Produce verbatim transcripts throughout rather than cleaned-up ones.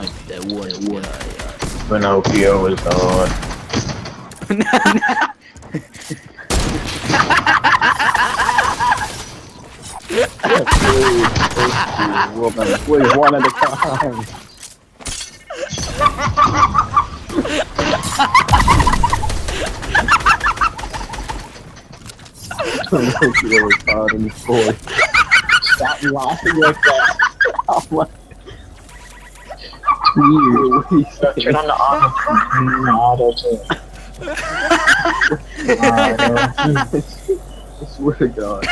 might be that one guy. Pinocchio is on. Please, one at a time. Pinocchio is hard in the boy. Stop laughing like that. Stop laughing. Weird. Turn on the auto. Turn on the auto too. I swear to God.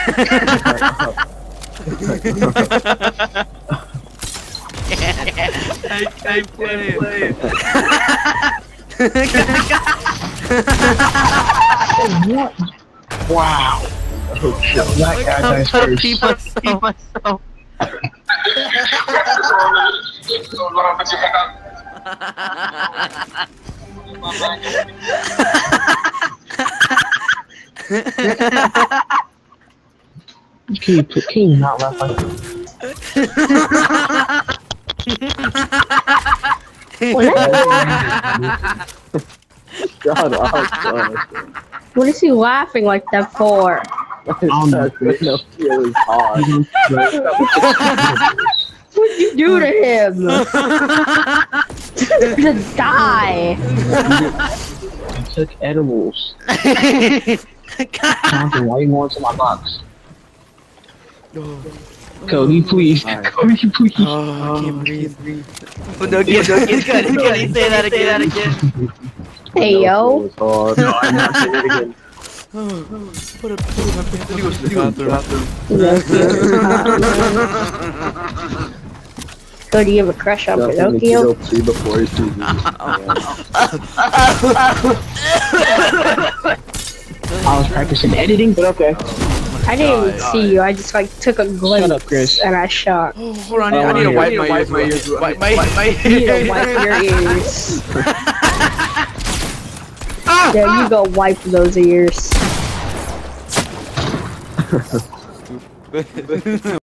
I can't play it. What? Wow. Oh, shit. That guy dies first. Keep myself. myself. Can you, can you not laugh like that? God, oh, God. What is he laughing like that for? Pinocchio is hard. What'd you do to him? To die. I took edibles. Jonathan, why you going to my box? Cody, please. Right. Cody, please. Oh, I can't breathe. Oh, no, get, no, get, good. Good. Say that again. Say that again. Hey yo. Pinocchio is hard. No, I'm not saying it again. Put a put a pants. Let me go to the bathroom. So do you have a crush on Definitely Pinocchio? killed T before he sees me. I was practicing editing, but okay. I didn't see you. I just like took a glimpse Shut up, Chris. and I shot. Oh, hold on. I need, I need to wipe my ears. My ears. Wipe my my You need to wipe your ears. Yeah, you go wipe those ears. ears.